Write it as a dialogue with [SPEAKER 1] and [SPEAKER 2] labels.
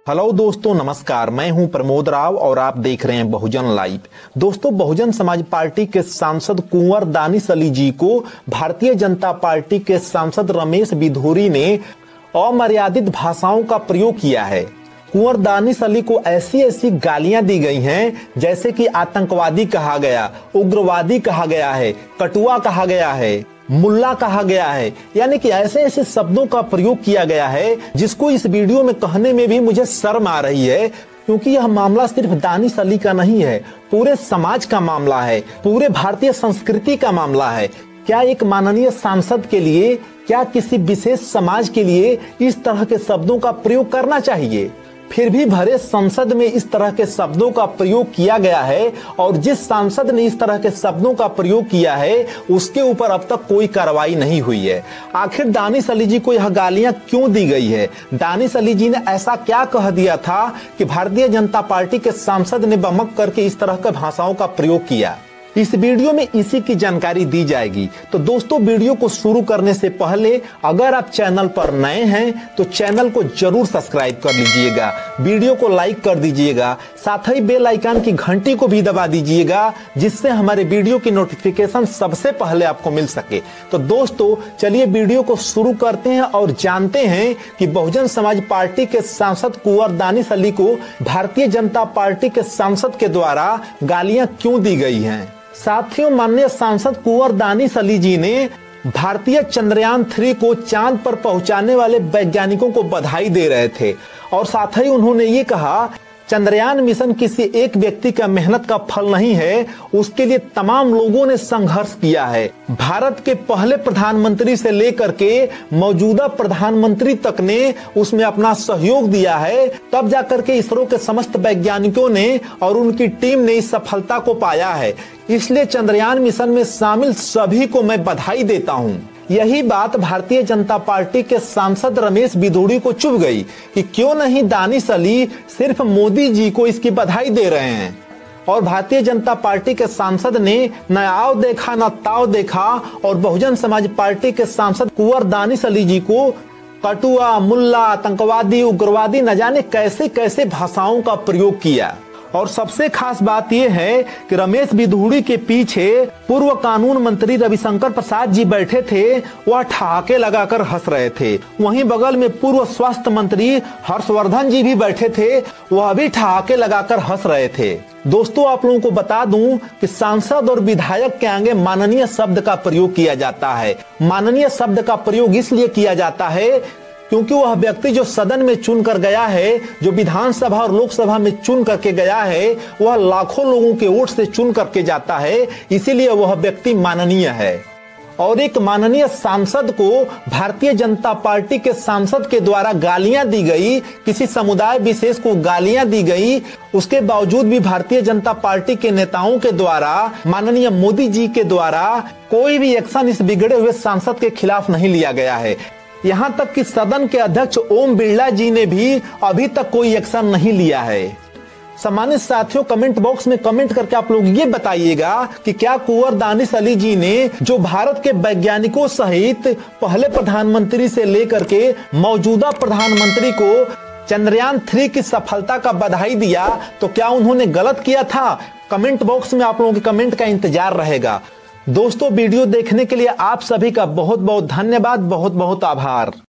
[SPEAKER 1] Hello दोस्तों, नमस्कार। मैं हूं प्रमोद राव और आप देख रहे हैं बहुजन लाइव। दोस्तों, बहुजन समाज पार्टी के सांसद कुंवर दानिश अली जी को भारतीय जनता पार्टी के सांसद रमेश बिधूरी ने अमर्यादित भाषाओं का प्रयोग किया है। कुंवर दानिश अली को ऐसी ऐसी गालियां दी गई हैं जैसे कि आतंकवादी कहा गया, उग्रवादी कहा गया है, कटुआ कहा गया है, मुल्ला कहा गया है। यानी कि ऐसे ऐसे शब्दों का प्रयोग किया गया है जिसको इस वीडियो में कहने में भी मुझे शर्म आ रही है, क्योंकि यह मामला सिर्फ दानिश अली का नहीं है, पूरे समाज का मामला है, पूरे भारतीय संस्कृति का मामला है। क्या एक माननीय सांसद के लिए, क्या किसी विशेष समाज के लिए इस तरह के शब्दों का प्रयोग करना चाहिए? फिर भी भरे संसद में इस तरह के शब्दों का प्रयोग किया गया है और जिस सांसद ने इस तरह के शब्दों का प्रयोग किया है उसके ऊपर अब तक कोई कार्रवाई नहीं हुई है। आखिर दानिश अली जी को यह गालियां क्यों दी गई है? दानिश अली जी ने ऐसा क्या कह दिया था कि भारतीय जनता पार्टी के सांसद ने बमक करके इस तरह के भाषाओं का प्रयोग किया? इस वीडियो में इसी की जानकारी दी जाएगी। तो दोस्तों, वीडियो को शुरू करने से पहले अगर आप चैनल पर नए हैं तो चैनल को जरूर सब्सक्राइब कर लीजिएगा, वीडियो को लाइक कर दीजिएगा, साथ ही बेल आइकन की घंटी को भी दबा दीजिएगा जिससे हमारे वीडियो की नोटिफिकेशन सबसे पहले आपको मिल सके। तो दोस्तों, चलिए वीडियो को शुरू करते हैं और जानते हैं कि बहुजन समाज पार्टी के सांसद कुंवर दानिश अली को भारतीय जनता पार्टी के सांसद के द्वारा गालियां क्यों दी गई हैं। साथियों, माननीय सांसद कुंवर दानिश अली जी ने भारतीय चंद्रयान 3 को चांद पर पहुंचाने वाले वैज्ञानिकों को बधाई दे रहे थे और साथ ही उन्होंने ये कहा, चंद्रयान मिशन किसी एक व्यक्ति का मेहनत का फल नहीं है, उसके लिए तमाम लोगों ने संघर्ष किया है। भारत के पहले प्रधानमंत्री से लेकर के मौजूदा प्रधानमंत्री तक ने उसमें अपना सहयोग दिया है, तब जाकर के इसरो के समस्त वैज्ञानिकों ने और उनकी टीम ने इस सफलता को पाया है। इसलिए चंद्रयान मिशन में शामिल सभी को मैं बधाई देता हूँ। यही बात भारतीय जनता पार्टी के सांसद रमेश बिधूरी को चुभ गई कि क्यों नहीं दानिश अली सिर्फ मोदी जी को इसकी बधाई दे रहे हैं। और भारतीय जनता पार्टी के सांसद ने न आओ देखा न ताव देखा और बहुजन समाज पार्टी के सांसद कुंवर दानिश अली जी को कटुआ, मुल्ला, आतंकवादी, उग्रवादी न जाने कैसे कैसे भाषाओं का प्रयोग किया। और सबसे खास बात यह है कि रमेश बिधूरी के पीछे पूर्व कानून मंत्री रविशंकर प्रसाद जी बैठे थे, वह ठहाके लगाकर हंस रहे थे। वहीं बगल में पूर्व स्वास्थ्य मंत्री हर्षवर्धन जी भी बैठे थे, वह भी ठहाके लगाकर हंस रहे थे। दोस्तों, आप लोगों को बता दूं कि सांसद और विधायक के आगे माननीय शब्द का प्रयोग किया जाता है। माननीय शब्द का प्रयोग इसलिए किया जाता है क्योंकि वह व्यक्ति जो सदन में चुन कर गया है, जो विधानसभा और लोकसभा में चुन करके गया है, वह लाखों लोगों के वोट से चुन करके जाता है, इसीलिए वह व्यक्ति माननीय है। और एक माननीय सांसद को भारतीय जनता पार्टी के सांसद के द्वारा गालियां दी गई, किसी समुदाय विशेष को गालियां दी गई, उसके बावजूद भी भारतीय जनता पार्टी के नेताओं के द्वारा, माननीय मोदी जी के द्वारा कोई भी एक्शन इस बिगड़े हुए सांसद के खिलाफ नहीं लिया गया है। यहाँ तक कि सदन के अध्यक्ष ओम बिरला जी ने भी अभी तक कोई एक्शन नहीं लिया है। सम्मानित साथियों, कमेंट बॉक्स में कमेंट करके आप लोग ये बताइएगा कि क्या कुंवर दानिश अली जी ने, जो भारत के वैज्ञानिकों सहित पहले प्रधानमंत्री से लेकर के मौजूदा प्रधानमंत्री को चंद्रयान 3 की सफलता का बधाई दिया, तो क्या उन्होंने गलत किया था? कमेंट बॉक्स में आप लोगों के कमेंट का इंतजार रहेगा। दोस्तों, वीडियो देखने के लिए आप सभी का बहुत बहुत धन्यवाद, बहुत बहुत आभार।